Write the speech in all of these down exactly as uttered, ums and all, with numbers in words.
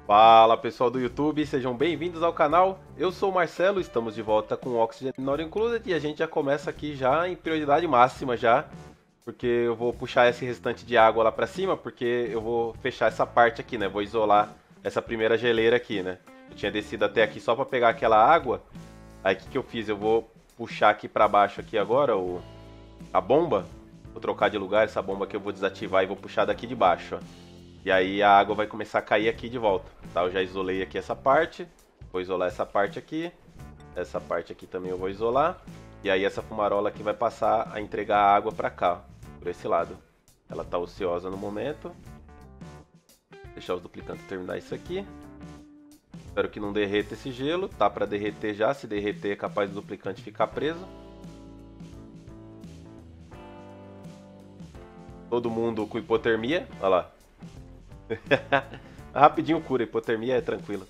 Fala pessoal do YouTube, sejam bem-vindos ao canal. Eu sou o Marcelo, estamos de volta com o Oxygen Not Included e a gente já começa aqui já em prioridade máxima já, porque eu vou puxar esse restante de água lá pra cima, porque eu vou fechar essa parte aqui, né? Vou isolar essa primeira geleira aqui, né? Eu tinha descido até aqui só pra pegar aquela água. Aí o que que eu fiz? Eu vou puxar aqui pra baixo aqui agora o a bomba. Vou trocar de lugar essa bomba que eu vou desativar e vou puxar daqui de baixo, ó. E aí a água vai começar a cair aqui de volta, tá? Eu já isolei aqui essa parte, vou isolar essa parte aqui, essa parte aqui também eu vou isolar. E aí essa fumarola aqui vai passar a entregar a água pra cá, por esse lado. Ela tá ociosa no momento. Vou deixar os duplicantes terminar isso aqui. Espero que não derreta esse gelo, tá pra derreter já, se derreter é capaz do duplicante ficar preso. Todo mundo com hipotermia, olha lá. Rapidinho cura, hipotermia é tranquilo.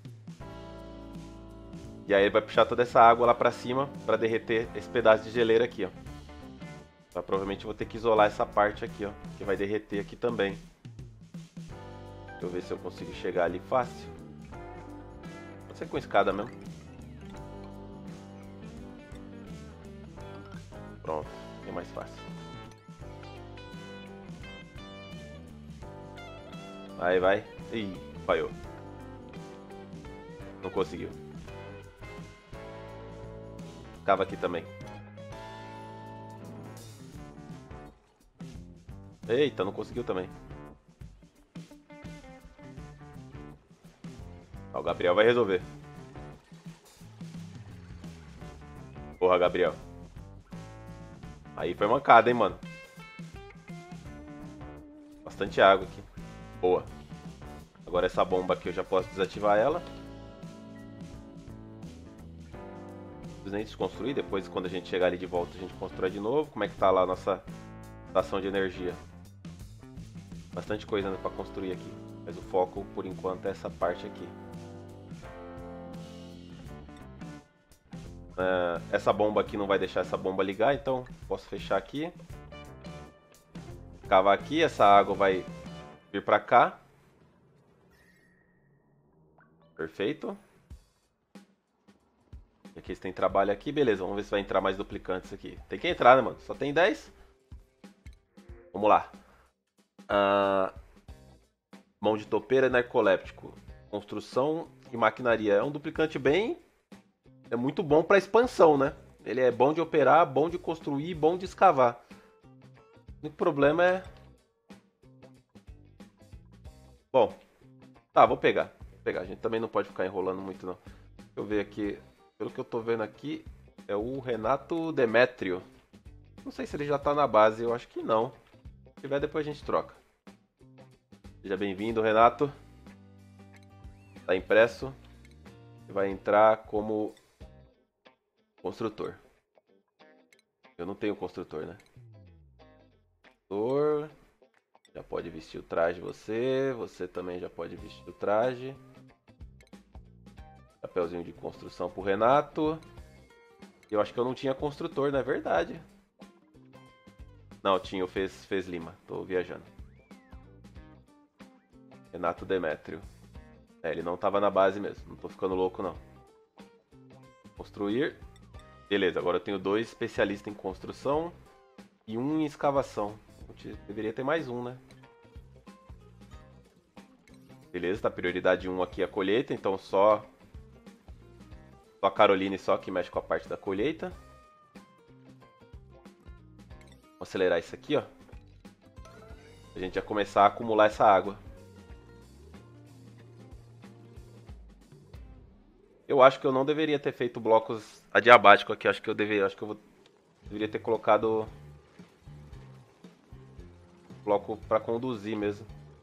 E aí ele vai puxar toda essa água lá pra cima pra derreter esse pedaço de geleira aqui, ó. Então, provavelmente eu vou ter que isolar essa parte aqui, ó, que vai derreter aqui também. Deixa eu ver se eu consigo chegar ali fácil. Pode ser com escada mesmo. Pronto, é mais fácil. Aí vai. Ih, falhou. Não conseguiu. Cava aqui também. Eita, não conseguiu também. Ó, o Gabriel vai resolver. Porra, Gabriel. Aí foi mancada, hein, mano. Bastante água aqui. Boa. Agora essa bomba aqui eu já posso desativar ela. Nem desconstruir, depois quando a gente chegar ali de volta a gente constrói de novo. Como é que tá lá a nossa estação de energia? Bastante coisa ainda pra construir aqui. Mas o foco por enquanto é essa parte aqui. Uh, essa bomba aqui não vai deixar essa bomba ligar, então posso fechar aqui. Cavar aqui, essa água vai vir pra cá. Perfeito. E aqui eles têm trabalho aqui, beleza, vamos ver se vai entrar mais duplicantes aqui. Tem que entrar, né, mano? Só tem dez. Vamos lá. Uh, mão de topeira narcoléptico. Construção e maquinaria. É um duplicante bem... É muito bom para expansão, né? Ele é bom de operar, bom de construir, bom de escavar. O único problema é... Bom, tá, vou pegar. Vou pegar. A gente também não pode ficar enrolando muito, não. Deixa eu ver aqui. Pelo que eu tô vendo aqui, é o Renato Demétrio. Não sei se ele já tá na base, eu acho que não. Se tiver, depois a gente troca. Seja bem-vindo, Renato. Tá impresso. Vai entrar como construtor. Eu não tenho construtor, né? Construtor. Já pode vestir o traje você. Você também já pode vestir o traje. Chapeuzinho de construção pro Renato. Eu acho que eu não tinha construtor, não é verdade? Não, tinha, o Fez, Fez Lima. Tô viajando. Renato Demétrio. É, ele não tava na base mesmo. Não tô ficando louco, não. Construir. Beleza, agora eu tenho dois especialistas em construção e um em escavação. Deveria ter mais um, né? Beleza, tá prioridade um aqui a colheita, então só... Só a Caroline só que mexe com a parte da colheita. Vou acelerar isso aqui, ó. A gente já começar a acumular essa água. Eu acho que eu não deveria ter feito blocos adiabáticos aqui. Acho que eu deveria, acho que eu vou, deveria ter colocado bloco para conduzir mesmo.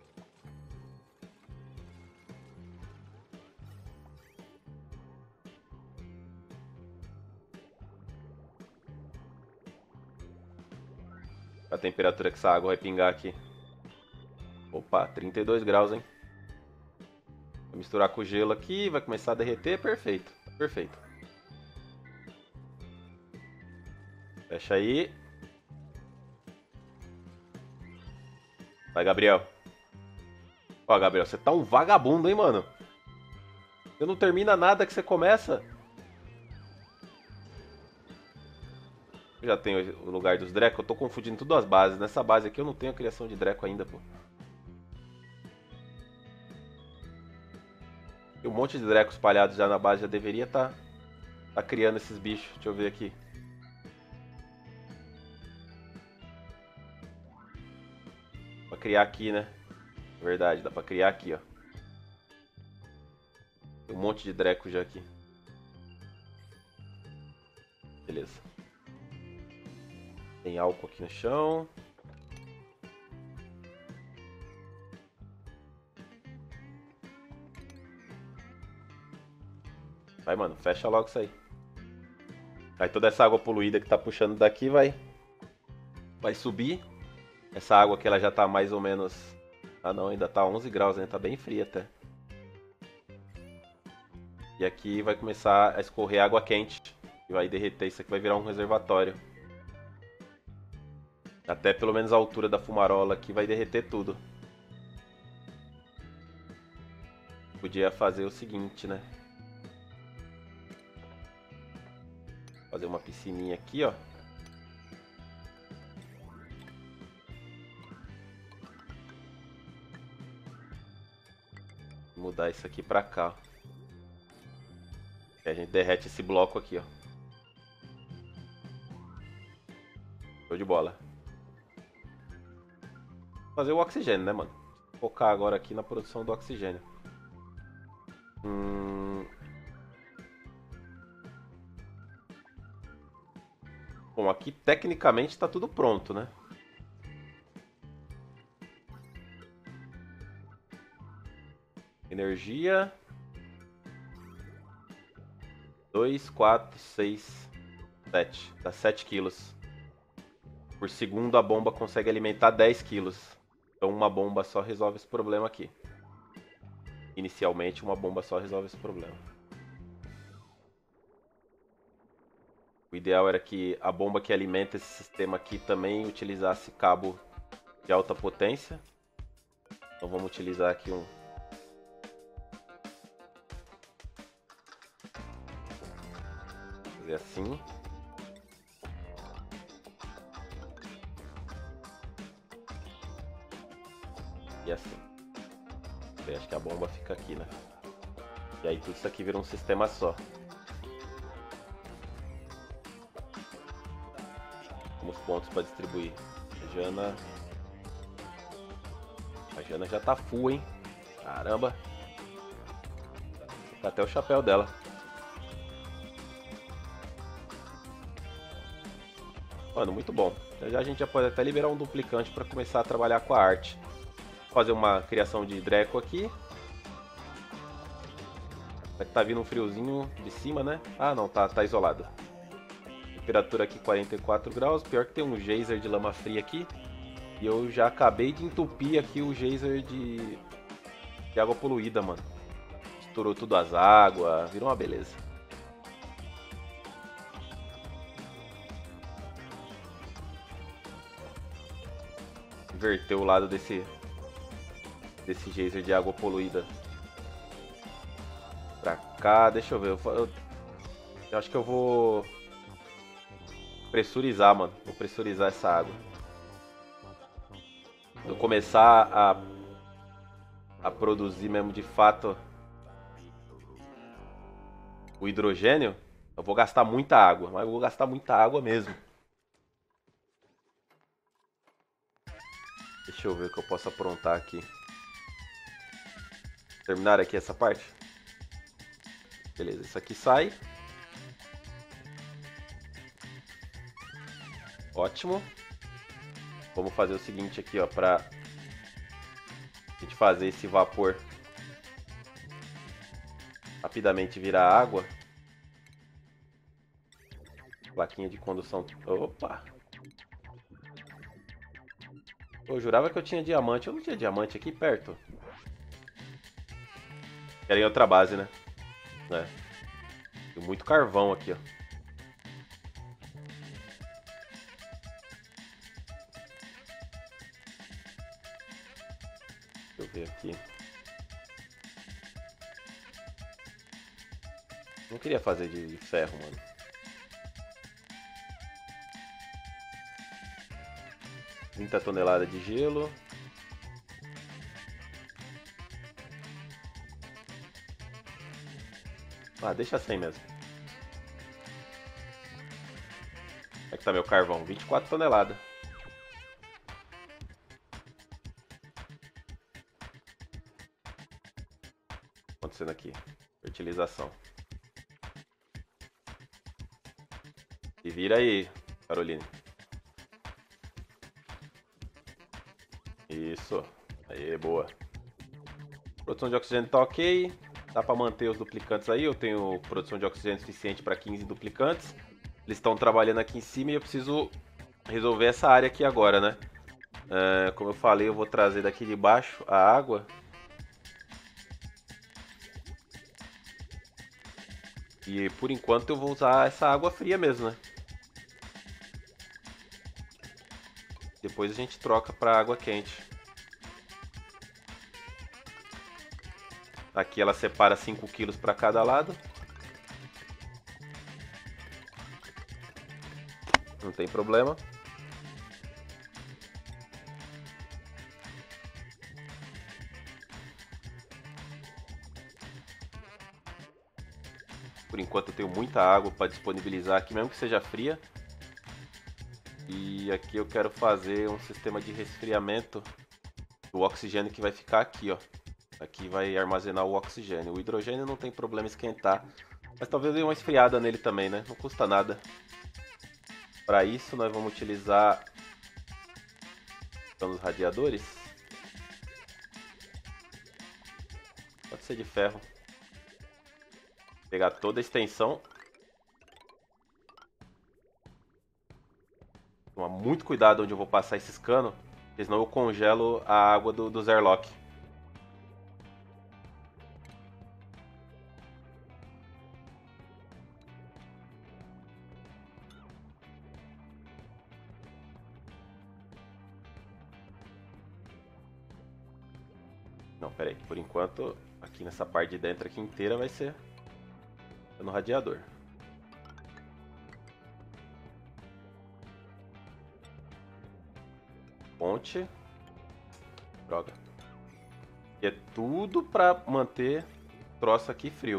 A temperatura que essa água vai pingar aqui. Opa, trinta e dois graus, hein? Vou misturar com o gelo aqui, vai começar a derreter, perfeito, perfeito. Fecha aí. Vai, Gabriel. Ó, Gabriel, você tá um vagabundo, hein, mano? Você não termina nada que você começa. Eu já tenho o lugar dos Dreco, eu tô confundindo tudo as bases. Nessa base aqui eu não tenho a criação de Dreco ainda, pô. Tem um monte de Dreco espalhados já na base, já deveria estar tá, tá criando esses bichos. Deixa eu ver aqui. Pra criar aqui, né? Verdade, dá pra criar aqui, ó. Tem um monte de Dreco já aqui. Beleza. Tem álcool aqui no chão. Vai, mano, fecha logo isso aí. Aí toda essa água poluída que tá puxando daqui vai vai subir. Essa água aqui ela já tá mais ou menos... Ah não, ainda tá onze graus, né? Tá bem fria até. E aqui vai começar a escorrer água quente. E vai derreter, isso aqui vai virar um reservatório. Até pelo menos a altura da fumarola aqui vai derreter tudo. Podia fazer o seguinte, né? Fazer uma piscininha aqui, ó. Mudar isso aqui pra cá. E a gente derrete esse bloco aqui, ó. Show de bola. Fazer o oxigênio, né, mano? Focar agora aqui na produção do oxigênio. Hum... Bom, aqui tecnicamente está tudo pronto, né? Energia. dois, quatro, seis, sete. Dá sete quilos. Por segundo a bomba consegue alimentar dez quilos. Então uma bomba só resolve esse problema aqui. Inicialmente uma bomba só resolve esse problema. O ideal era que a bomba que alimenta esse sistema aqui também utilizasse cabo de alta potência. Então vamos utilizar aqui um... Fazer assim. E assim. Eu acho que a bomba fica aqui, né? E aí tudo isso aqui vira um sistema só. Temos pontos para distribuir. A Jana... A Jana já tá full, hein? Caramba. Tá até o chapéu dela. Mano, muito bom. Já a gente já pode até liberar um duplicante para começar a trabalhar com a arte. Fazer uma criação de Dreco aqui. Vai tá vindo um friozinho de cima, né? Ah, não, tá, tá isolado. Temperatura aqui quarenta e quatro graus. Pior que tem um geyser de lama fria aqui. E eu já acabei de entupir aqui o geyser de, de água poluída, mano. Estourou tudo as águas. Virou uma beleza. Inverteu o lado desse desse geyser de água poluída pra cá. Deixa eu ver. Eu, eu, eu acho que eu vou pressurizar, mano. Vou pressurizar essa água. Quando eu começar a a produzir mesmo de fato o hidrogênio, eu vou gastar muita água. Mas eu vou gastar muita água mesmo. Deixa eu ver o que eu posso aprontar aqui. Terminar aqui essa parte. Beleza, isso aqui sai. Ótimo. Vamos fazer o seguinte aqui, ó, pra a gente fazer esse vapor rapidamente virar água. Plaquinha de condução. Opa! Eu jurava que eu tinha diamante. Eu não tinha diamante aqui perto. Querem outra base, né? É. Tem muito carvão aqui, ó. Deixa eu ver aqui. Não queria fazer de, de ferro, mano. trinta toneladas de gelo. Ah, deixa assim mesmo. Como é que tá meu carvão? vinte e quatro toneladas. Acontecendo aqui. Fertilização. E vira aí, Caroline. Isso. Aí, boa. Produção de oxigênio tá ok. Dá pra manter os duplicantes aí. Eu tenho produção de oxigênio suficiente para quinze duplicantes. Eles estão trabalhando aqui em cima e eu preciso resolver essa área aqui agora, né? É, como eu falei, eu vou trazer daqui de baixo a água. E por enquanto eu vou usar essa água fria mesmo, né? Depois a gente troca para água quente. Aqui ela separa cinco quilos para cada lado. Não tem problema. Por enquanto eu tenho muita água para disponibilizar aqui, mesmo que seja fria. E aqui eu quero fazer um sistema de resfriamento do oxigênio que vai ficar aqui, ó. Aqui vai armazenar o oxigênio. O hidrogênio não tem problema esquentar, mas talvez dê uma esfriada nele também, né? Não custa nada. Para isso nós vamos utilizar os radiadores. Pode ser de ferro. Pegar toda a extensão. Tomar muito cuidado onde eu vou passar esses canos, porque senão eu congelo a água do, do Zerlock. Não, pera aí. Por enquanto, aqui nessa parte de dentro aqui inteira vai ser no radiador. Ponte. Droga. E é tudo pra manter o troço aqui frio.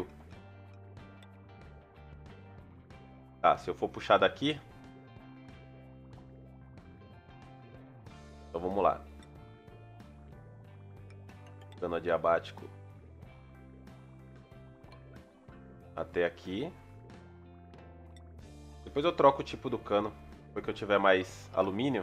Tá, se eu for puxar daqui... Então vamos lá. Cano adiabático. Até aqui. Depois eu troco o tipo do cano. Depois que eu tiver mais alumínio.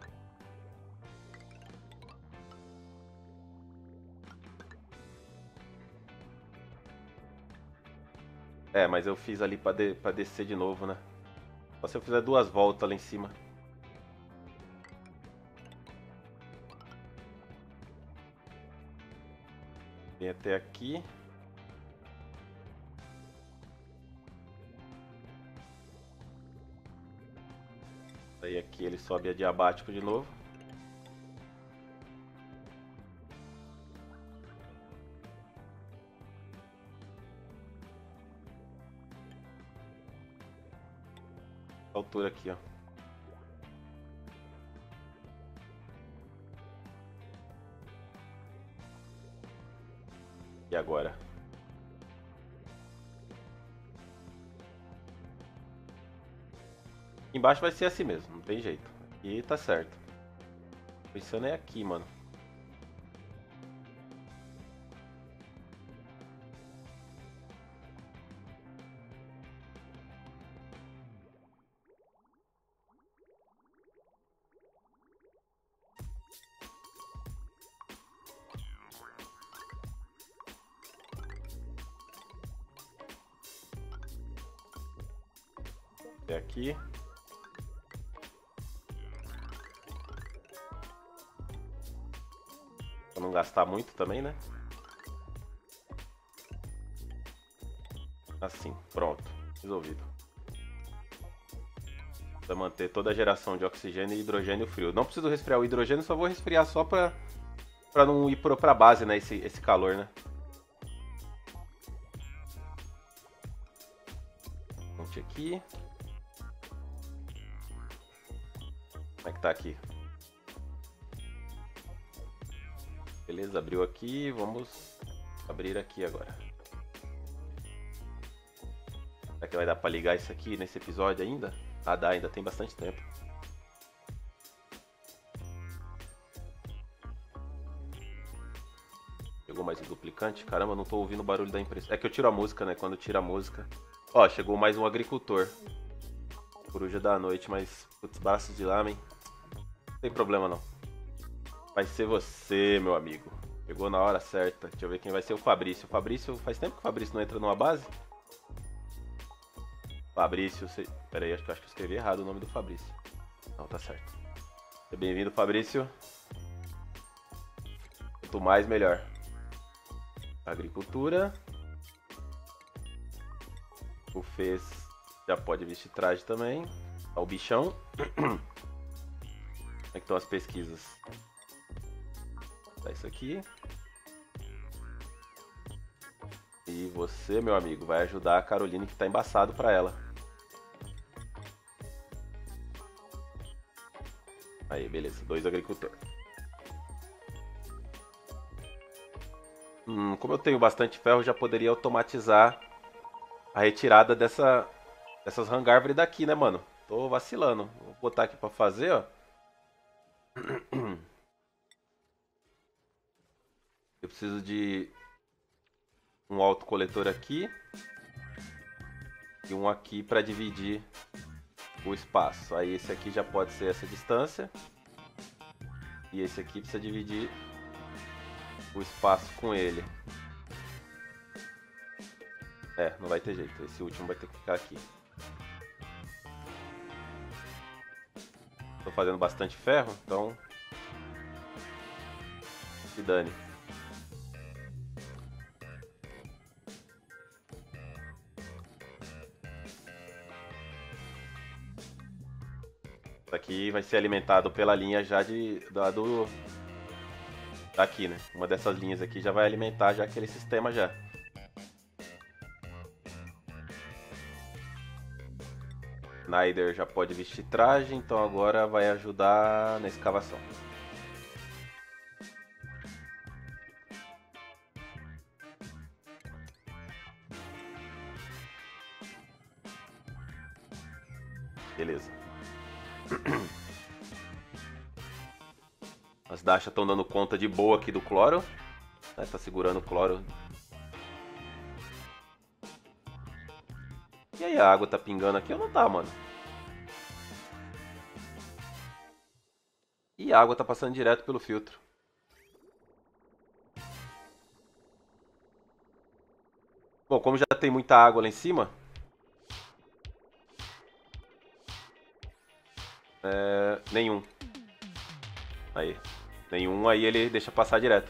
É, mas eu fiz ali pra, de, pra descer de novo, né? Só se eu fizer duas voltas lá em cima. Vem até aqui. Aí aqui ele sobe adiabático de novo. Altura aqui, ó. E agora? Aqui embaixo vai ser assim mesmo, não tem jeito. Aqui tá certo. Pensando é aqui, mano. Até aqui. Pra não gastar muito também, né? Assim, pronto. Resolvido. Pra manter toda a geração de oxigênio e hidrogênio frio. Não preciso resfriar o hidrogênio, só vou resfriar só pra, pra não ir pro, pra base, né? Esse, esse calor, né? aqui. Como é que tá aqui? Beleza, abriu aqui. Vamos abrir aqui agora. Será que vai dar pra ligar isso aqui nesse episódio ainda? Ah, dá, ainda tem bastante tempo. Chegou mais um duplicante. Caramba, não tô ouvindo o barulho da impressão. É que eu tiro a música, né? Quando tira a música. Ó, chegou mais um agricultor. Coruja da noite, mas... Putz, braços de lamen. Não tem problema, não. Vai ser você, meu amigo. Pegou na hora certa. Deixa eu ver quem vai ser o Fabrício. O Fabrício... Faz tempo que o Fabrício não entra numa base? Fabrício... Você... Pera aí, acho que, acho que eu escrevi errado o nome do Fabrício. Não, tá certo. Seja bem-vindo, Fabrício. Quanto mais, melhor. Agricultura. O Fez já pode vestir traje também. Ó, o bichão. Como é que estão as pesquisas? Tá isso aqui. E você, meu amigo, vai ajudar a Caroline que tá embaçado pra ela. Aí, beleza. Dois agricultores. Hum, como eu tenho bastante ferro, já poderia automatizar a retirada dessa, dessas hangárvores daqui, né, mano? Tô vacilando. Vou botar aqui pra fazer, ó. Eu preciso de um autocoletor aqui e um aqui para dividir o espaço. Aí esse aqui já pode ser essa distância e esse aqui precisa dividir o espaço com ele. É, não vai ter jeito. Esse último vai ter que ficar aqui. Tô fazendo bastante ferro, então se dane. Isso aqui vai ser alimentado pela linha já de da, do daqui, né? Uma dessas linhas aqui já vai alimentar já aquele sistema já. Snyder já pode vestir traje, então agora vai ajudar na escavação. Beleza. As Dasha estão dando conta de boa aqui do cloro. Né? Tá segurando o cloro. E aí, a água tá pingando aqui ou não tá, mano? E a água tá passando direto pelo filtro. Bom, como já tem muita água lá em cima... É... Nenhum. Aí. Nenhum, aí ele deixa passar direto.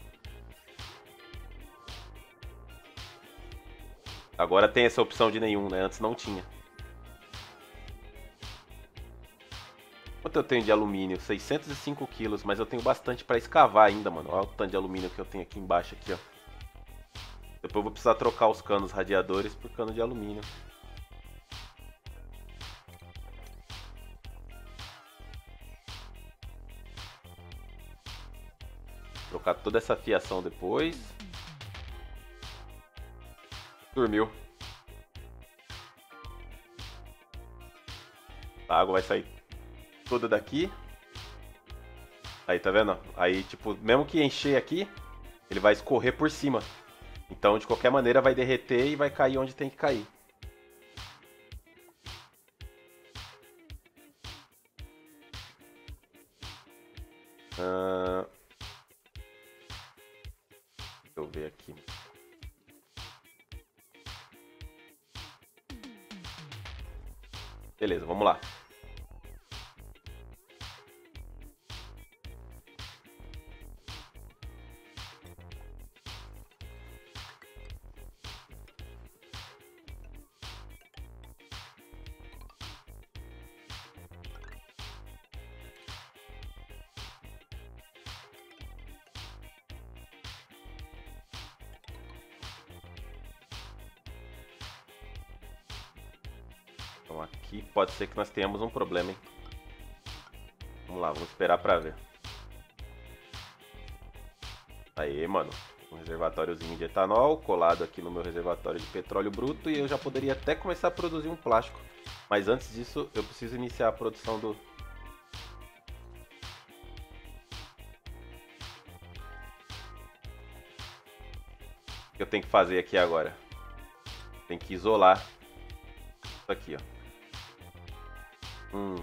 Agora tem essa opção de nenhum, né? Antes não tinha. Quanto eu tenho de alumínio? seiscentos e cinco quilos, mas eu tenho bastante pra escavar ainda, mano. Olha o tanto de alumínio que eu tenho aqui embaixo, aqui, ó. Depois eu vou precisar trocar os canos radiadores por cano de alumínio. Trocar toda essa fiação depois. Dormiu. A água vai sair toda daqui. Aí, tá vendo? Aí, tipo, mesmo que encher aqui, ele vai escorrer por cima. Então, de qualquer maneira, vai derreter e vai cair onde tem que cair. Uh... Deixa eu ver aqui. Beleza, vamos lá. Então aqui pode ser que nós tenhamos um problema, hein? Vamos lá, vamos esperar pra ver. Aí, mano. Um reservatóriozinho de etanol colado aqui no meu reservatório de petróleo bruto. E eu já poderia até começar a produzir um plástico. Mas antes disso, eu preciso iniciar a produção do... O que eu tenho que fazer aqui agora? Tem que isolar isso aqui, ó. Hum.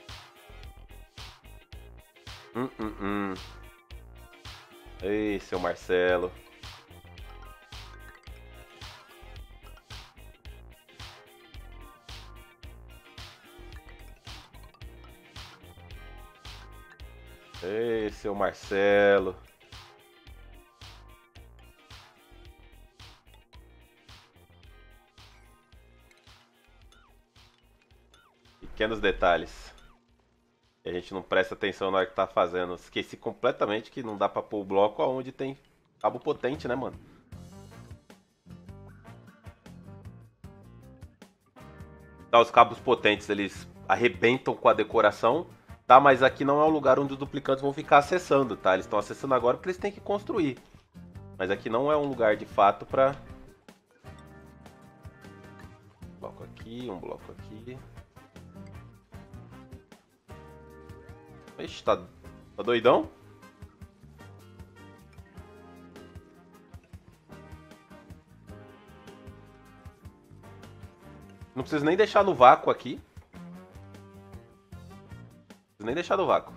Hum, hum, hum. Ei, seu Marcelo. Ei, seu Marcelo. Pequenos detalhes. E a gente não presta atenção na hora que tá fazendo. Esqueci completamente que não dá pra pôr o bloco onde tem cabo potente, né, mano? Tá, os cabos potentes, eles arrebentam com a decoração, tá? Mas aqui não é o lugar onde os duplicantes vão ficar acessando, tá? Eles estão acessando agora porque eles têm que construir. Mas aqui não é um lugar de fato pra... Um bloco aqui, um bloco aqui. Ixi, tá, tá doidão? Não preciso nem deixar no vácuo aqui. Não preciso nem deixar no vácuo.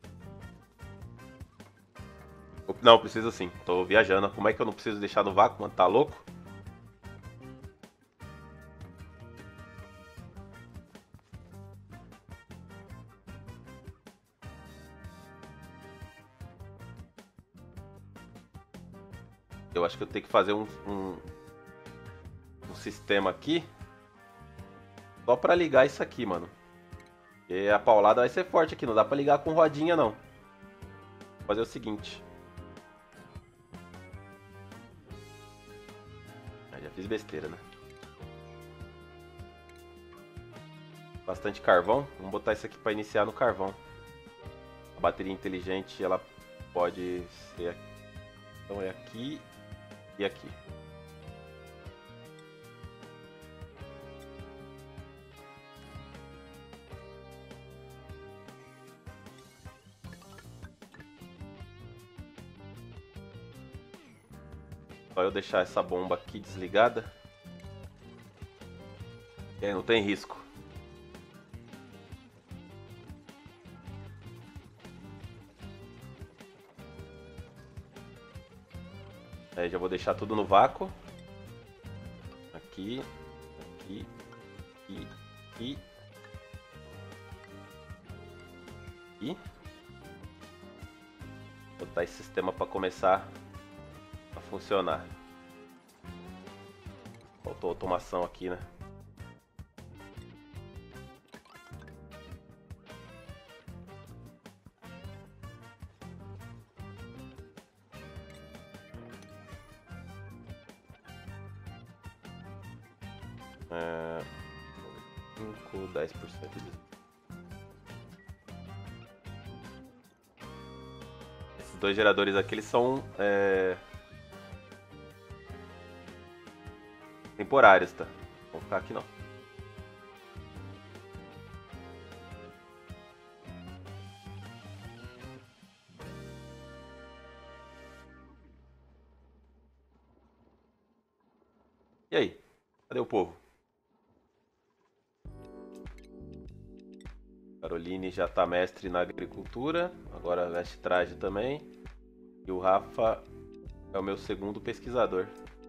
Não, preciso sim. Tô viajando. Como é que eu não preciso deixar no vácuo, mano? Tá louco? Eu acho que eu tenho que fazer um, um, um sistema aqui só pra ligar isso aqui, mano. E a paulada vai ser forte aqui, não dá pra ligar com rodinha, não. Vou fazer o seguinte. Ah, já fiz besteira, né? Bastante carvão. Vamos botar isso aqui pra iniciar no carvão. A bateria inteligente, ela pode ser... Então é aqui e aqui. Só eu deixar essa bomba aqui desligada. E aí não tem risco. Aí já vou deixar tudo no vácuo. Aqui, aqui, aqui, aqui. E botar esse sistema para começar a funcionar. Faltou automação aqui, né? É, cinco, dez por cento de... Esses dois geradores aqui, eles são é... temporários, tá? Não vão ficar aqui não. E aí? Cadê o povo? Caroline já tá mestre na agricultura, agora veste traje também. E o Rafa é o meu segundo pesquisador.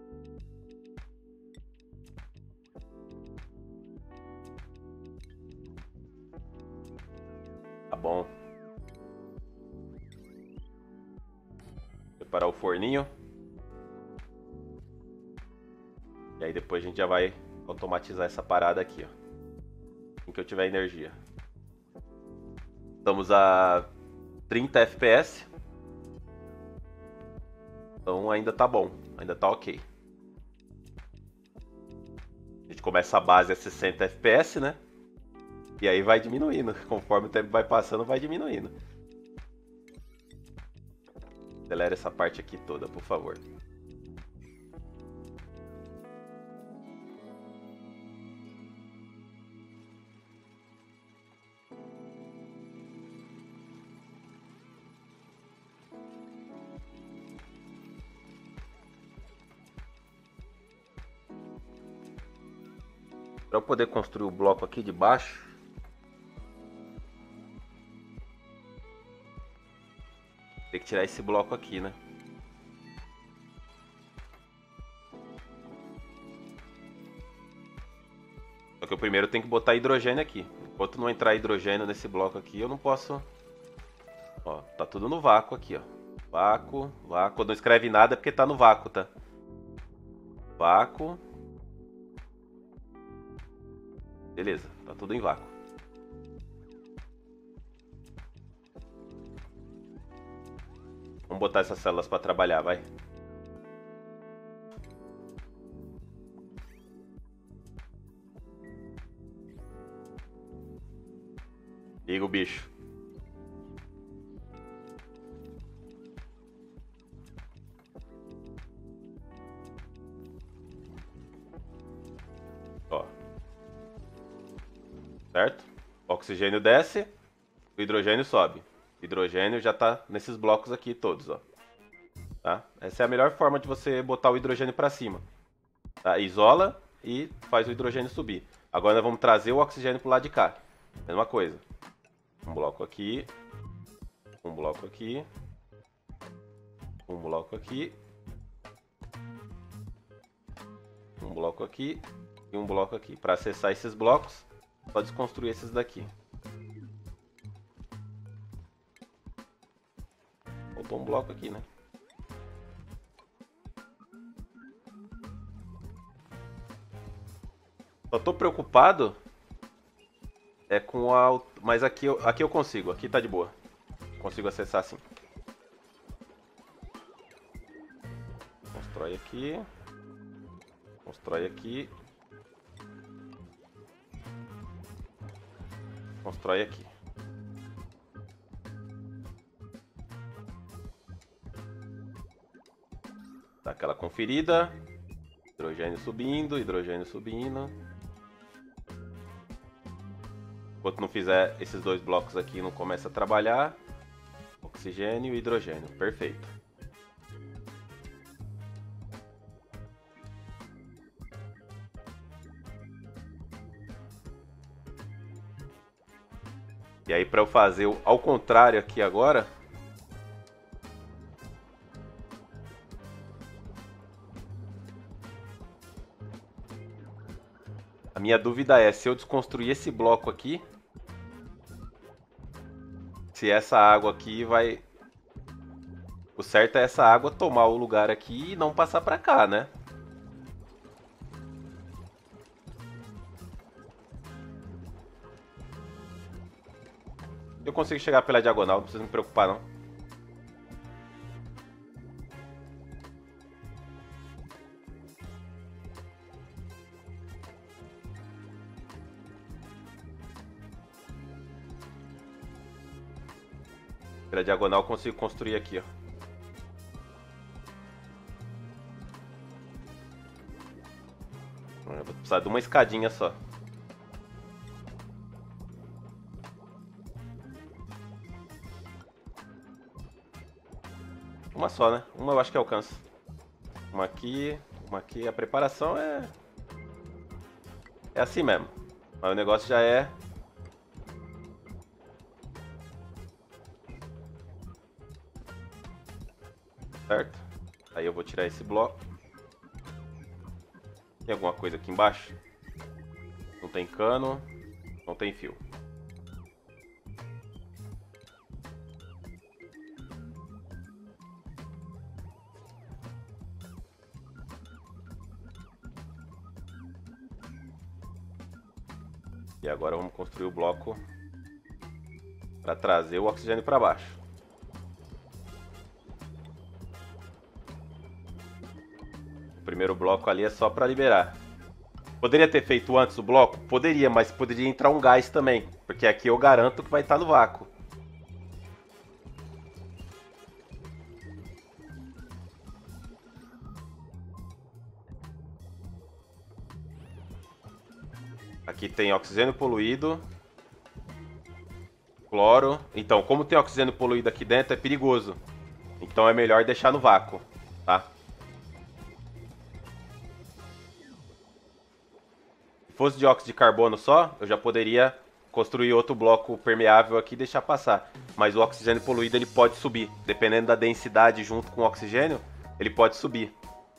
Tá bom. Preparar o forninho. E aí depois a gente já vai automatizar essa parada aqui, ó. Assim que eu tiver energia. Estamos a trinta F P S. Então ainda tá bom, ainda tá ok. A gente começa a base a sessenta F P S, né? E aí vai diminuindo. Conforme o tempo vai passando, vai diminuindo. Acelera essa parte aqui toda, por favor. Para eu poder construir o bloco aqui de baixo, tem que tirar esse bloco aqui, né? Só que eu primeiro tenho que botar hidrogênio aqui. Enquanto não entrar hidrogênio nesse bloco aqui, eu não posso... Ó, tá tudo no vácuo aqui, ó. Vácuo, vácuo. Não escreve nada porque tá no vácuo, tá? Vácuo. Beleza, tá tudo em vácuo. Vamos botar essas células para trabalhar, vai. Liga o bicho. Ó. Certo? O oxigênio desce, o hidrogênio sobe. O hidrogênio já está nesses blocos aqui todos, ó. Tá? Essa é a melhor forma de você botar o hidrogênio para cima. Tá? Isola e faz o hidrogênio subir. Agora nós vamos trazer o oxigênio para o lado de cá. Mesma coisa. Um bloco aqui. Um bloco aqui. Um bloco aqui. Um bloco aqui. E um bloco aqui. Para acessar esses blocos, só desconstruir esses daqui. Faltou um bloco aqui, né? Só tô preocupado é com a... Mas aqui eu, aqui eu consigo, aqui tá de boa. Consigo acessar assim. Constrói aqui. Constrói aqui. Constrói aqui. Dá aquela conferida. Hidrogênio subindo, hidrogênio subindo. Enquanto não fizer esses dois blocos aqui, não começa a trabalhar. Oxigênio e hidrogênio. Perfeito. E aí, para eu fazer o, ao contrário aqui agora... A minha dúvida é, se eu desconstruir esse bloco aqui, se essa água aqui vai... O certo é essa água tomar o lugar aqui e não passar pra cá, né? Eu consigo chegar pela diagonal, não precisa me preocupar não. Pela diagonal eu consigo construir aqui, ó. Eu vou precisar de uma escadinha só. Uma só, né? Uma eu acho que alcança. Uma aqui, uma aqui. A preparação é... É assim mesmo. Mas o negócio já é... Certo? Aí eu vou tirar esse bloco. Tem alguma coisa aqui embaixo? Não tem cano. Não tem fio. E agora vamos construir o bloco para trazer o oxigênio para baixo. O primeiro bloco ali é só para liberar. Poderia ter feito antes o bloco? Poderia, mas poderia entrar um gás também. Porque aqui eu garanto que vai estar no vácuo. Aqui tem oxigênio poluído. Cloro. Então, como tem oxigênio poluído aqui dentro, é perigoso. Então é melhor deixar no vácuo, tá? Se fosse dióxido de carbono só, eu já poderia construir outro bloco permeável aqui e deixar passar. Mas o oxigênio poluído ele pode subir. Dependendo da densidade junto com o oxigênio, ele pode subir.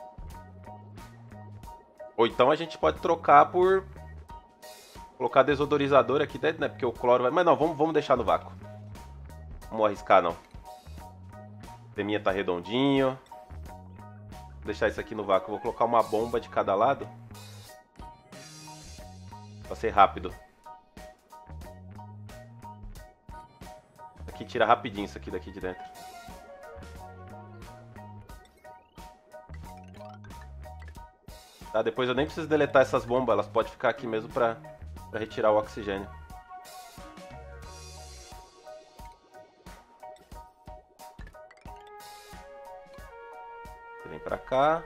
Ou então a gente pode trocar por... colocar desodorizador aqui dentro, né? Porque o cloro vai... Mas não, vamos, vamos deixar no vácuo. Não vamos arriscar, não. O sisteminha tá redondinho. Vou deixar isso aqui no vácuo. Vou colocar uma bomba de cada lado. Pra ser rápido. Aqui tira rapidinho isso aqui daqui de dentro. Tá, depois eu nem preciso deletar essas bombas. Elas podem ficar aqui mesmo pra, pra retirar o oxigênio. Vem pra cá.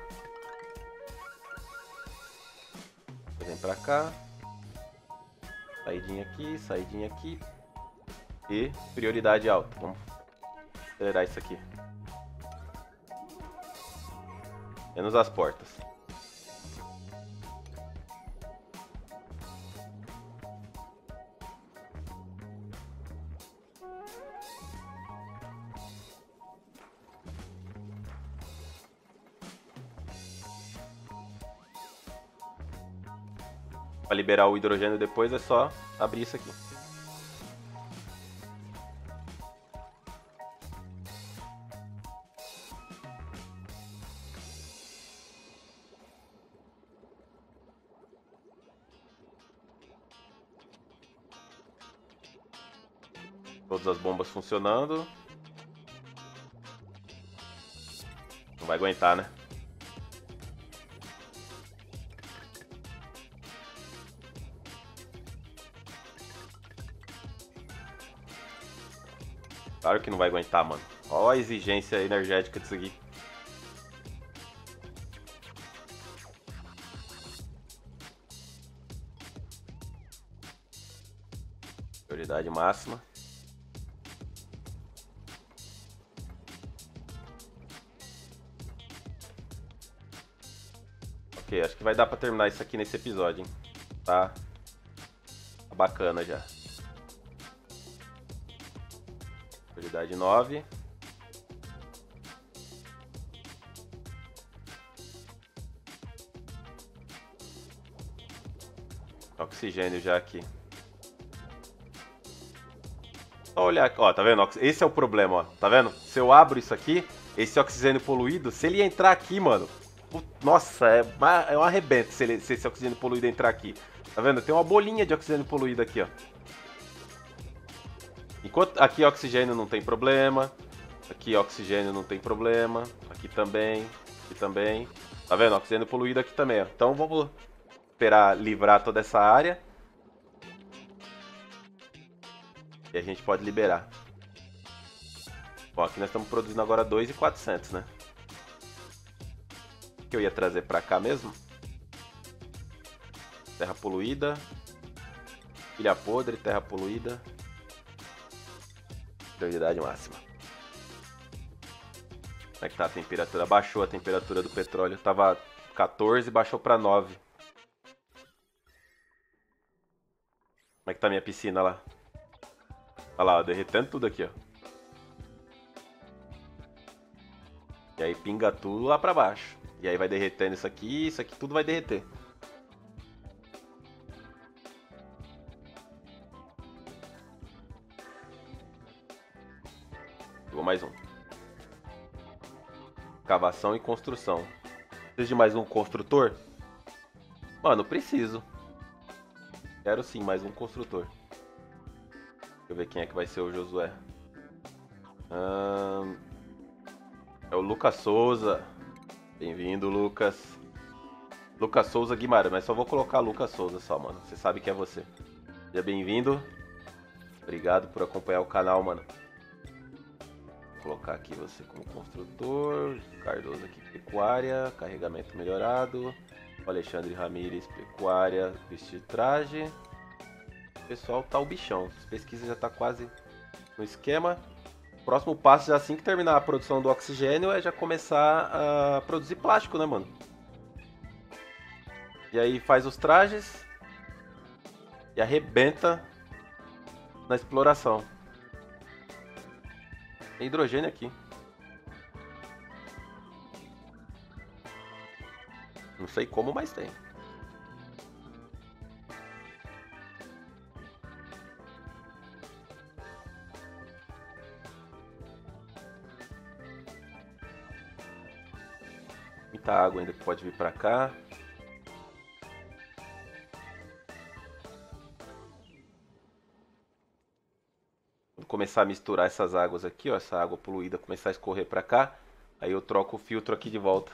Vem pra cá. Saidinha aqui, saidinha aqui. E prioridade alta. Vamos acelerar isso aqui. Menos as portas. Para liberar o hidrogênio depois é só abrir isso aqui. Todas as bombas funcionando. Não vai aguentar, né? Claro que não vai aguentar, mano. Olha a exigência energética disso aqui. Prioridade máxima. Ok, acho que vai dar pra terminar isso aqui nesse episódio, hein? Tá, tá bacana já. Prioridade nove. Oxigênio já aqui. Só olhar aqui, ó, tá vendo? Esse é o problema, ó. Tá vendo? Se eu abro isso aqui, esse oxigênio poluído, se ele entrar aqui, mano... Nossa, é, é um arrebento se, ele, se esse oxigênio poluído entrar aqui. Tá vendo? Tem uma bolinha de oxigênio poluído aqui, ó. Enquanto aqui oxigênio não tem problema. Aqui oxigênio não tem problema. Aqui também. Aqui também. Tá vendo? Oxigênio poluído aqui também, ó. Então vamos esperar livrar toda essa área. E a gente pode liberar. Bom, aqui nós estamos produzindo agora dois mil e quatrocentos, né? O que eu ia trazer pra cá mesmo? Terra poluída. Ilha podre, terra poluída. Prioridade máxima. Como é que tá a temperatura? Baixou a temperatura do petróleo. Tava quatorze, baixou pra nove. Como é que tá a minha piscina lá? Olha lá, ó, derretendo tudo aqui, ó. E aí pinga tudo lá pra baixo. E aí vai derretendo isso aqui, isso aqui tudo vai derreter. Vou mais um. Cavação e construção. Preciso de mais um construtor? Mano, preciso. Quero sim mais um construtor. Deixa eu ver quem é que vai ser o Josué. Hum, é o Lucas Souza. Bem-vindo, Lucas. Lucas Souza Guimarães, mas só vou colocar Lucas Souza só, mano. Você sabe que é você. Seja bem-vindo. Obrigado por acompanhar o canal, mano. Vou colocar aqui você como construtor. Cardoso aqui, pecuária. Carregamento melhorado. O Alexandre Ramírez, pecuária, vestir traje. O pessoal tá o bichão. As pesquisas já tá quase no esquema. O próximo passo, já assim que terminar a produção do oxigênio, é já começar a produzir plástico, né, mano? E aí faz os trajes e arrebenta na exploração. Tem hidrogênio aqui. Não sei como, mas tem. Muita água ainda que pode vir pra cá. Quando começar a misturar essas águas aqui, ó, essa água poluída começar a escorrer pra cá, aí eu troco o filtro aqui de volta.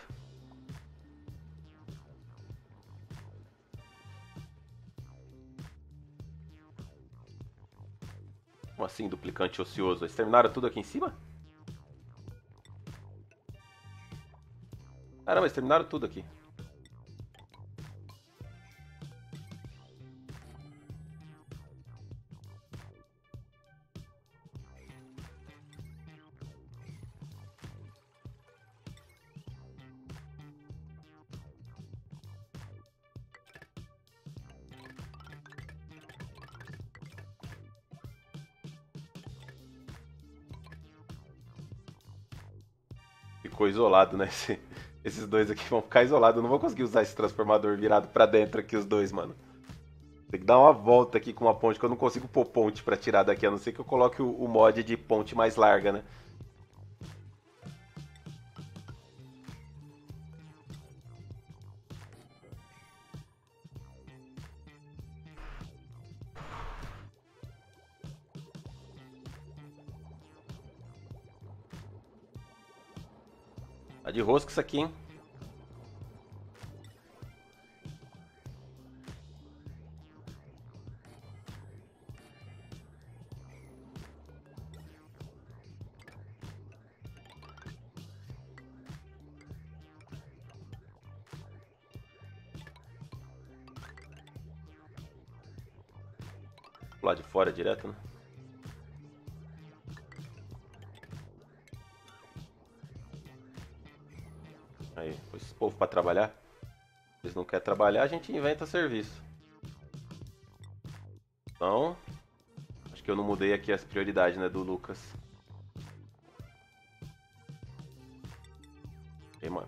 Como assim, duplicante ocioso? Eles terminaram tudo aqui em cima? Caramba, eles terminaram tudo aqui. Ficou isolado, né? Esse, esses dois aqui vão ficar isolados. Eu não vou conseguir usar esse transformador virado pra dentro aqui, os dois, mano. Tem que dar uma volta aqui com uma ponte, que eu não consigo pôr ponte pra tirar daqui, a não ser que eu coloque o, o mod de ponte mais larga, né? Tá de rosca isso aqui, hein? Lá de fora direto, né? Aí, pôs esse povo pra trabalhar. Eles não querem trabalhar, a gente inventa serviço. Então, acho que eu não mudei aqui as prioridades, né, do Lucas. E mano.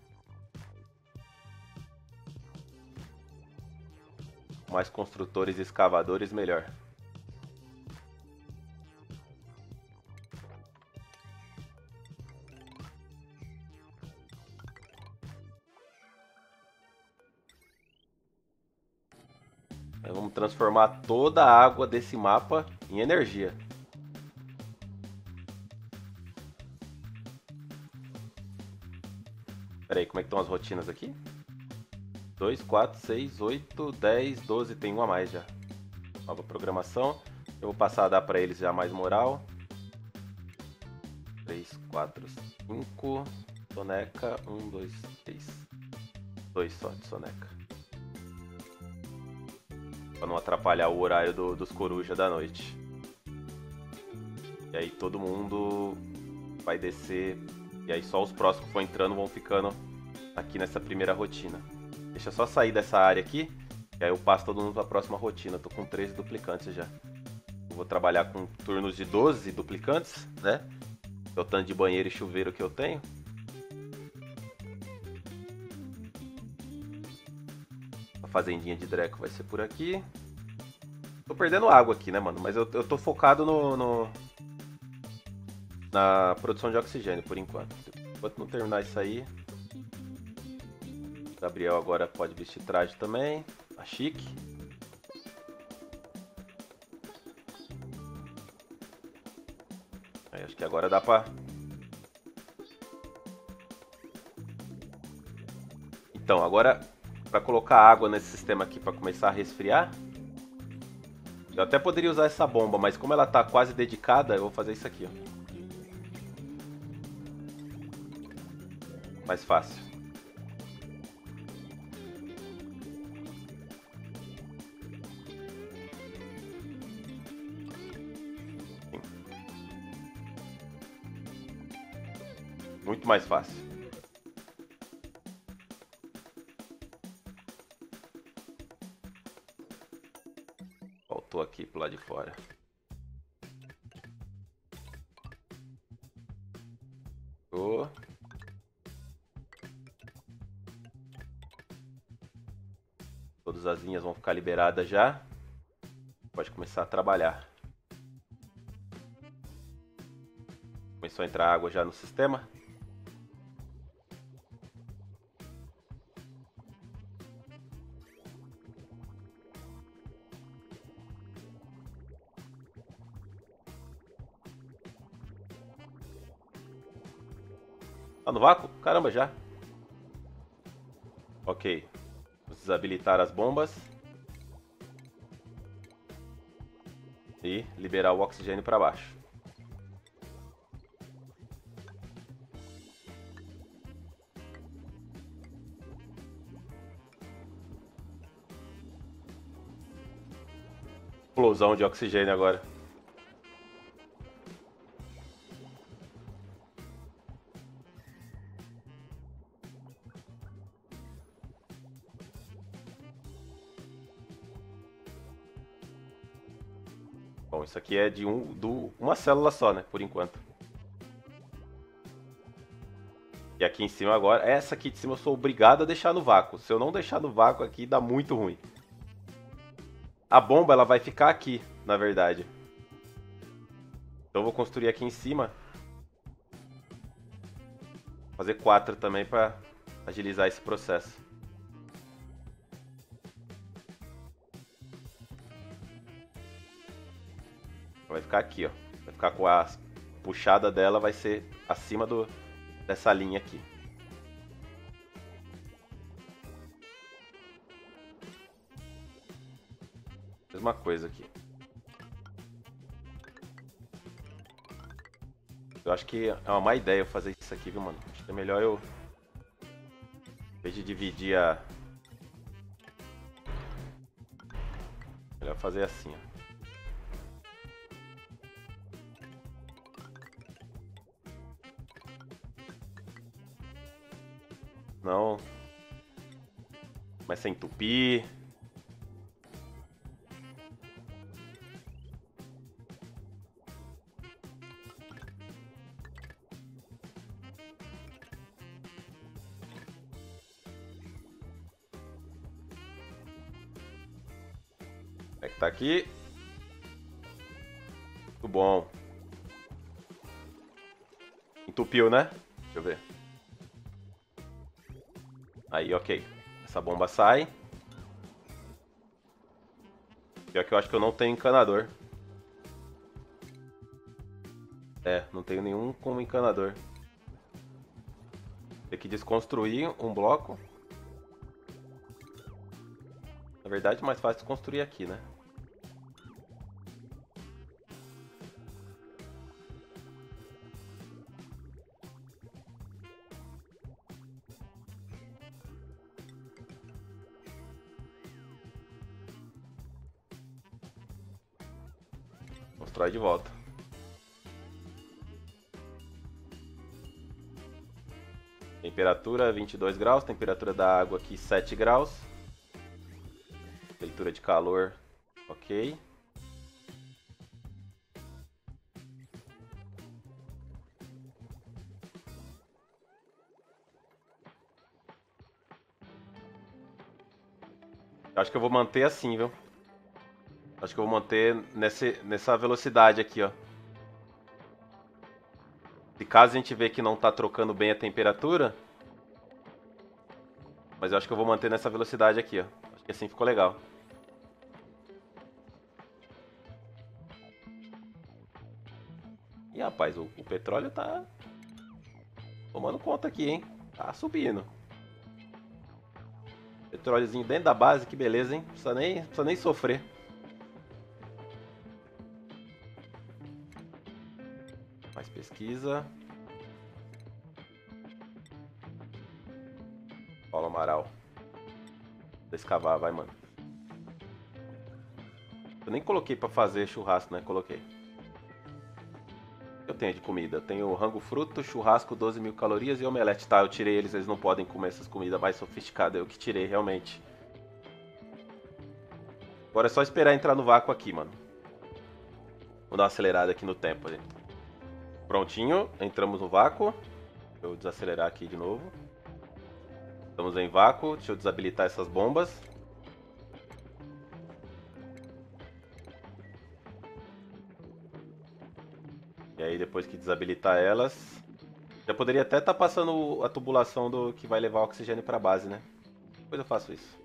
Mais construtores e escavadores, melhor. Aí vamos transformar toda a água desse mapa em energia. Pera aí, como é que estão as rotinas aqui? dois, quatro, seis, oito, dez, doze, tem uma a mais já. Nova programação. Eu vou passar a dar pra eles já mais moral. três, quatro, cinco. Soneca. um, dois, três. dois só de soneca. Pra não atrapalhar o horário do, dos corujas da noite. E aí todo mundo vai descer. E aí só os próximos que for entrando vão ficando aqui nessa primeira rotina. Deixa eu só sair dessa área aqui, e aí eu passo todo mundo para a próxima rotina. Tô com treze duplicantes já. Eu vou trabalhar com turnos de doze duplicantes, né? É o tanto de banheiro e chuveiro que eu tenho. A fazendinha de Dreco vai ser por aqui. Tô perdendo água aqui, né, mano? Mas eu, eu tô focado no, no... na produção de oxigênio, por enquanto. Enquanto não terminar isso aí... Gabriel agora pode vestir traje também. Tá chique. Aí, acho que agora dá pra... Então, agora para colocar água nesse sistema aqui para começar a resfriar. Eu até poderia usar essa bomba, mas como ela tá quase dedicada, eu vou fazer isso aqui, ó. Mais fácil. Sim. Muito mais fácil. Voltou aqui pro lado de fora. Oh. Todas as linhas vão ficar liberadas já. Pode começar a trabalhar. Começou a entrar água já no sistema. Tá no vácuo? Caramba, já. Ok. Vamos desabilitar as bombas. E liberar o oxigênio para baixo. Explosão de oxigênio agora. Bom, isso aqui é de um, do, uma célula só, né? Por enquanto. E aqui em cima agora, essa aqui de cima eu sou obrigado a deixar no vácuo. Se eu não deixar no vácuo aqui, dá muito ruim. A bomba, ela vai ficar aqui, na verdade. Então eu vou construir aqui em cima. Fazer quatro também para agilizar esse processo. Vai ficar aqui, ó. Vai ficar com a puxada dela, vai ser acima do, dessa linha aqui. Mesma coisa aqui. Eu acho que é uma má ideia eu fazer isso aqui, viu, mano? Acho que é melhor eu... Em vez de dividir a... Melhor fazer assim, ó. Não. Começa a entupir. Como é que tá aqui? Muito bom. Entupiu, né? Deixa eu ver. Aí, ok. Essa bomba sai. Pior que eu acho que eu não tenho encanador. É, não tenho nenhum como encanador. Tem que desconstruir um bloco. Na verdade, é mais fácil construir aqui, né? Constrói de volta. Temperatura vinte e dois graus, temperatura da água aqui sete graus. Leitura de calor, ok. Acho que eu vou manter assim, viu? Acho que eu vou manter nesse, nessa velocidade aqui, ó. Se caso a gente ver que não tá trocando bem a temperatura... Mas eu acho que eu vou manter nessa velocidade aqui, ó. Acho que assim ficou legal. Ih, rapaz, o, o petróleo tá tomando conta aqui, hein? Tá subindo. O Petróleozinho dentro da base, que beleza, hein? Não precisa nem, precisa nem sofrer. Mais pesquisa. Paulo Amaral. Vou escavar, vai, mano. Eu nem coloquei pra fazer churrasco, né? Coloquei. Eu tenho de comida. Eu tenho rango fruto, churrasco, doze mil calorias e omelete. Tá, eu tirei eles, eles não podem comer essas comidas mais sofisticadas. Eu que tirei, realmente. Agora é só esperar entrar no vácuo aqui, mano. Vou dar uma acelerada aqui no tempo, gente. Prontinho, entramos no vácuo. Deixa eu desacelerar aqui de novo. Estamos em vácuo, deixa eu desabilitar essas bombas. E aí depois que desabilitar elas... Já poderia até estar tá passando a tubulação do que vai levar o oxigênio para a base, né? Depois eu faço isso.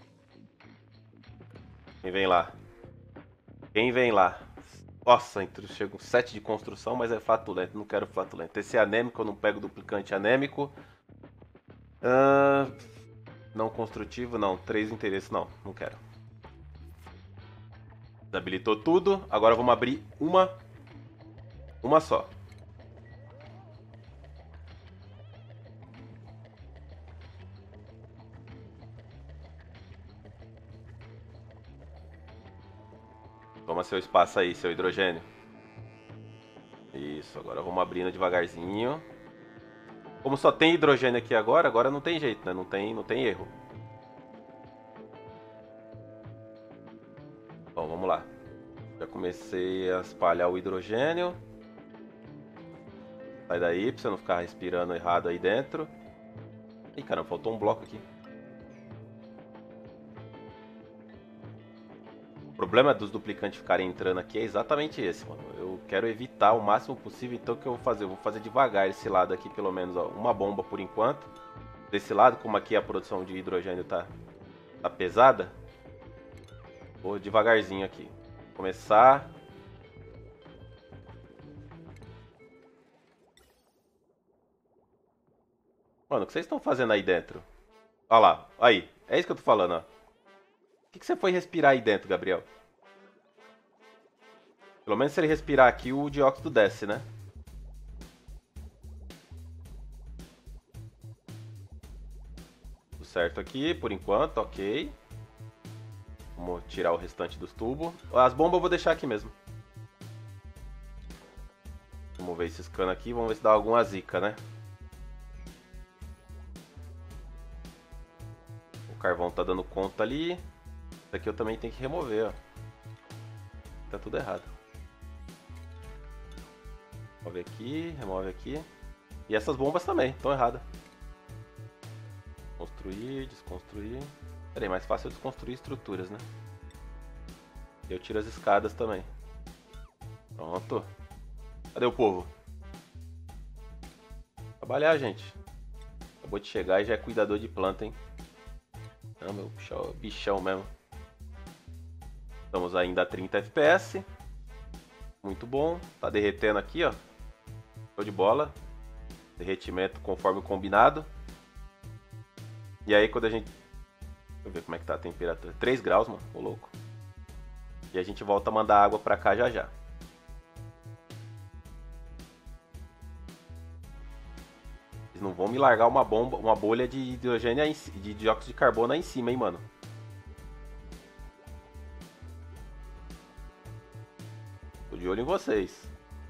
Quem vem lá? Quem vem lá? Nossa, chega um sete de construção, mas é flatulento. Não quero flatulento. Esse é anêmico, eu não pego duplicante anêmico. Uh, não construtivo, não. Três interesses, não. Não quero. Desabilitou tudo. Agora vamos abrir uma. Uma só. Toma seu espaço aí, seu hidrogênio. Isso, agora vamos abrindo devagarzinho. Como só tem hidrogênio aqui agora, agora não tem jeito, né? Não tem, não tem erro. Bom, vamos lá. Já comecei a espalhar o hidrogênio. Sai daí, pra você não ficar respirando errado aí dentro. Ih, caramba, faltou um bloco aqui. O problema dos duplicantes ficarem entrando aqui é exatamente esse, mano. Eu quero evitar o máximo possível, então o que eu vou fazer? Eu vou fazer devagar esse lado aqui, pelo menos, ó, uma bomba por enquanto. Desse lado, como aqui a produção de hidrogênio tá, tá pesada, vou devagarzinho aqui. Começar. Mano, o que vocês estão fazendo aí dentro? Olha lá, aí, é isso que eu tô falando, ó. O que, que você foi respirar aí dentro, Gabriel? Pelo menos se ele respirar aqui, o dióxido desce, né? Tudo certo aqui, por enquanto, ok. Vamos tirar o restante dos tubos. As bombas eu vou deixar aqui mesmo. Vamos ver esses canos aqui, vamos ver se dá alguma zica, né? O carvão tá dando conta ali. Isso aqui eu também tenho que remover, ó. Tá tudo errado. Remove aqui, remove aqui. E essas bombas também, estão erradas. Construir, desconstruir. Peraí, mais fácil eu desconstruir estruturas, né? E eu tiro as escadas também. Pronto. Cadê o povo? Trabalhar, gente. Acabou de chegar e já é cuidador de planta, hein? Não, meu bichão, bichão mesmo. Estamos ainda a trinta F P S. Muito bom. Tá derretendo aqui, ó. Show de bola. Derretimento conforme o combinado. E aí quando a gente... Deixa eu ver como é que tá a temperatura. três graus, mano. Ô louco. E a gente volta a mandar água pra cá já já. Eles não vão me largar uma bomba, uma bolha de hidrogênio, aí, de dióxido de carbono aí em cima, hein, mano. Tô de olho em vocês.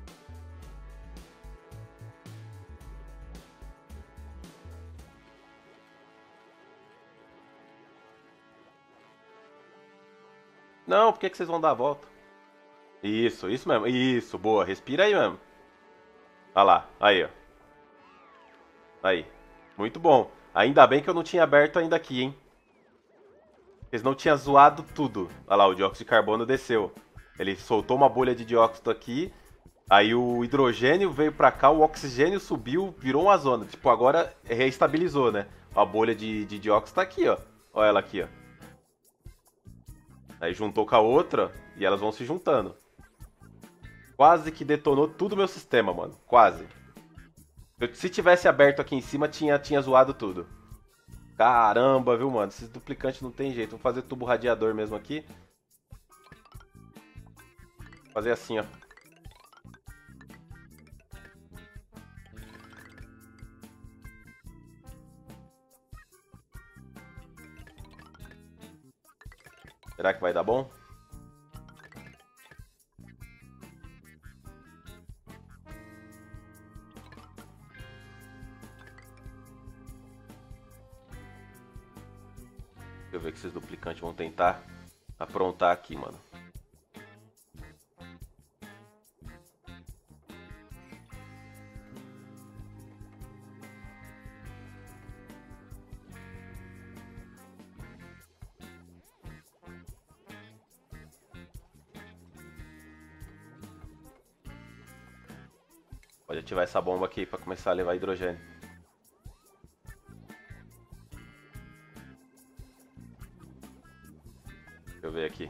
Não, por que que vocês vão dar a volta? Isso, isso mesmo. Isso, boa. Respira aí mesmo. Olha lá, aí, ó. Aí. Muito bom. Ainda bem que eu não tinha aberto ainda aqui, hein. Eles não tinham zoado tudo. Olha lá, o dióxido de carbono desceu. Ele soltou uma bolha de dióxido aqui. Aí o hidrogênio veio pra cá, o oxigênio subiu, virou uma zona. Tipo, agora reestabilizou, né? A bolha de, de dióxido tá aqui, ó. Olha ela aqui, ó. Aí juntou com a outra e elas vão se juntando. Quase que detonou tudo o meu sistema, mano. Quase. Eu, se tivesse aberto aqui em cima, tinha, tinha zoado tudo. Caramba, viu, mano? Esses duplicantes não tem jeito. Vou fazer tubo radiador mesmo aqui. Fazer assim, ó. Será que vai dar bom? Deixa eu ver o que esses duplicantes vão tentar aprontar aqui, mano. Pode ativar essa bomba aqui pra começar a levar hidrogênio. Deixa eu ver aqui.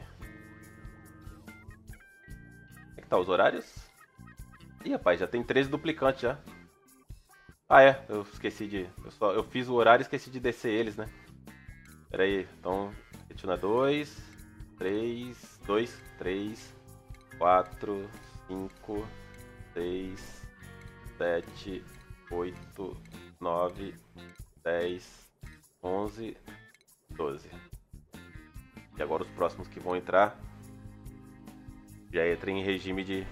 Como é que tá os horários? Ih, rapaz, já tem treze duplicantes já. Ah, é. Eu esqueci de... Eu, só, eu fiz o horário e esqueci de descer eles, né? Pera aí. Então, retina dois, três, dois, três, quatro, cinco, seis, sete, oito, nove, dez, onze, doze. E agora os próximos que vão entrar já entra em regime de...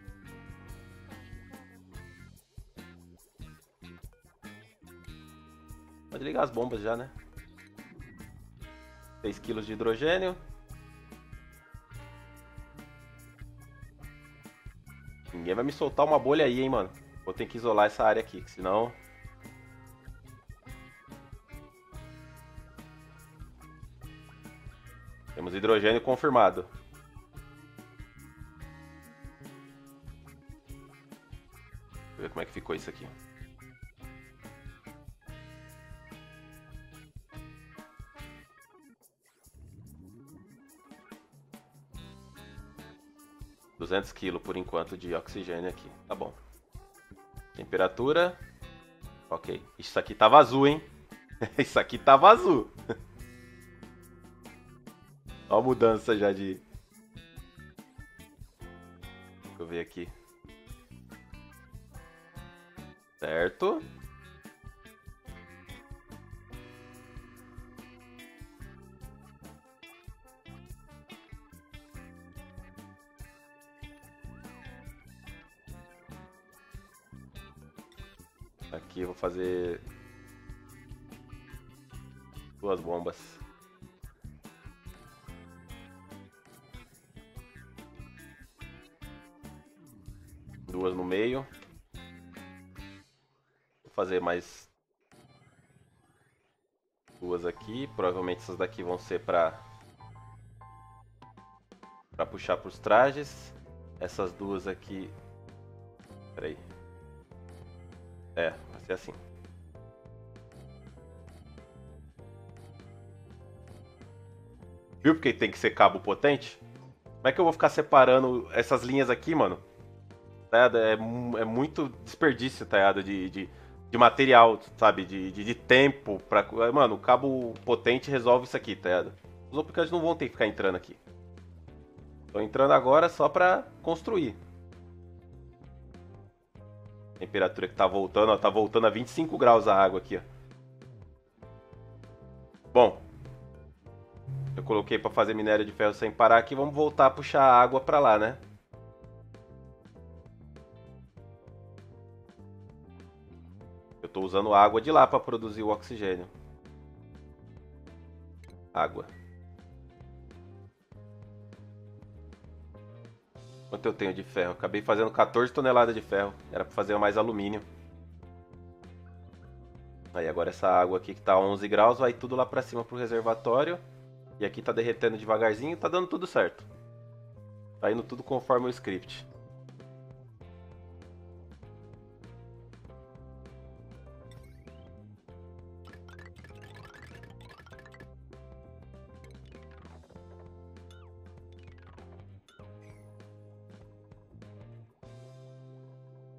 Pode ligar as bombas já, né? seis quilos de hidrogênio. Ninguém vai me soltar uma bolha aí, hein, mano. Vou ter que isolar essa área aqui, senão... Temos hidrogênio confirmado. Deixa eu ver como é que ficou isso aqui. duzentos quilos por enquanto de oxigênio aqui. Tá bom. Temperatura. Ok. Isso aqui tava azul, hein? Isso aqui tava azul. Olha a mudança já de... Deixa eu ver aqui. Certo. Aqui eu vou fazer duas bombas. Duas no meio. Vou fazer mais duas aqui. Provavelmente essas daqui vão ser para para puxar para os trajes. Essas duas aqui. Pera aí. É, vai ser assim. Viu porque tem que ser cabo potente? Como é que eu vou ficar separando essas linhas aqui, mano? Tá ligado? É, é muito desperdício, tá ligado? De, de, de material, sabe? De, de, de tempo. Pra... Mano, o cabo potente resolve isso aqui, tá ligado? Os duplicantes não vão ter que ficar entrando aqui. Tô entrando agora só pra construir. Temperatura que tá voltando, ó. Tá voltando a vinte e cinco graus a água aqui, ó. Bom. Eu coloquei pra fazer minério de ferro sem parar aqui. Vamos voltar a puxar a água pra lá, né? Eu tô usando água de lá pra produzir o oxigênio. Água. Quanto eu tenho de ferro? Acabei fazendo quatorze toneladas de ferro. Era pra fazer mais alumínio. Aí agora essa água aqui que tá a onze graus vai tudo lá pra cima pro reservatório. E aqui tá derretendo devagarzinho, tá dando tudo certo. Tá indo tudo conforme o script.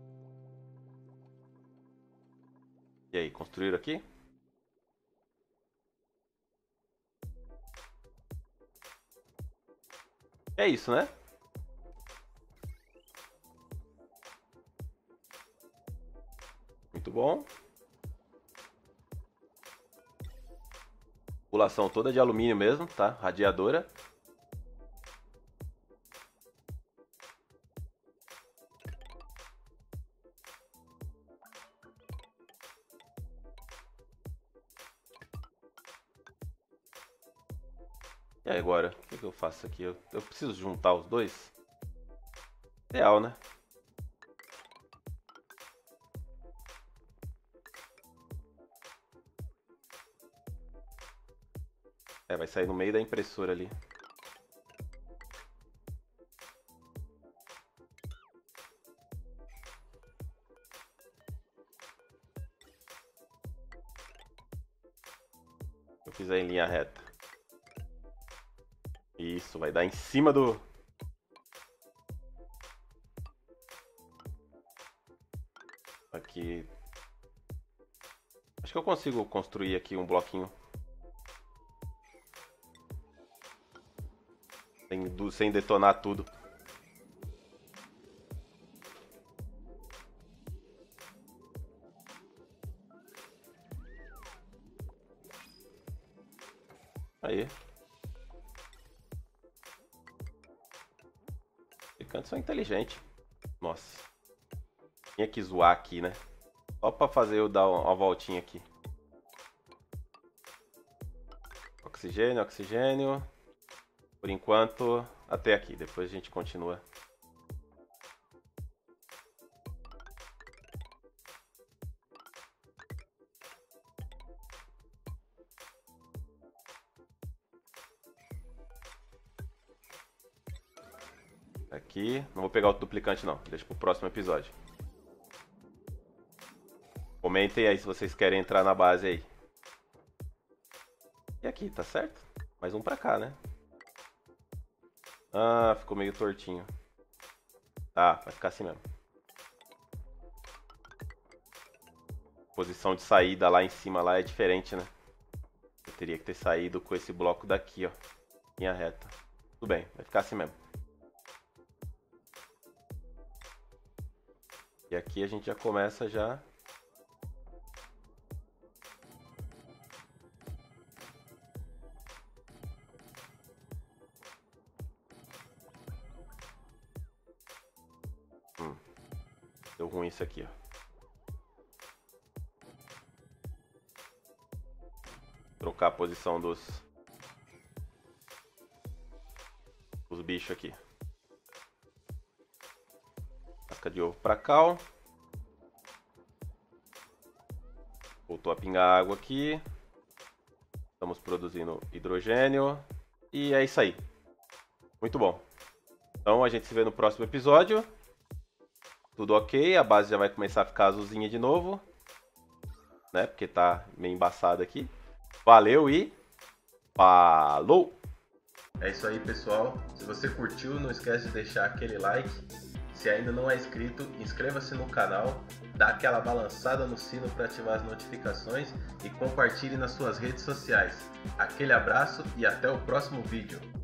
E aí, construíram aqui? É isso, né? Muito bom. Tubulação toda de alumínio mesmo, tá? Radiadora. E aí, agora? O que, que eu faço aqui? Eu, eu preciso juntar os dois? Ideal, né? É, vai sair no meio da impressora ali. Eu fizer em linha reta. Isso, vai dar em cima do... Aqui... Acho que eu consigo construir aqui um bloquinho. Sem, sem detonar tudo. Aí. Os cantos são inteligentes. Nossa. Tinha que zoar aqui, né? Só pra fazer eu dar uma voltinha aqui. Oxigênio, oxigênio. Por enquanto, até aqui. Depois a gente continua. Aqui. Não vou pegar o duplicante não. Deixa pro próximo episódio. Comentem aí se vocês querem entrar na base aí. E aqui, tá certo? Mais um pra cá, né? Ah, ficou meio tortinho. Tá, vai ficar assim mesmo. Posição de saída lá em cima lá é diferente, né? Eu teria que ter saído com esse bloco daqui, ó. Linha reta. Tudo bem, vai ficar assim mesmo. E aqui a gente já começa já... Hum, deu ruim isso aqui, ó. Trocar a posição dos... Os bichos aqui. Casca de ovo pra cá, ó. Voltou a pingar água aqui. Estamos produzindo hidrogênio. E é isso aí. Muito bom. Então a gente se vê no próximo episódio. Tudo ok. A base já vai começar a ficar azulzinha de novo, né? Porque tá meio embaçado aqui. Valeu e falou! É isso aí, pessoal. Se você curtiu, não esquece de deixar aquele like. Se ainda não é inscrito, inscreva-se no canal, dá aquela balançada no sino para ativar as notificações e compartilhe nas suas redes sociais. Aquele abraço e até o próximo vídeo.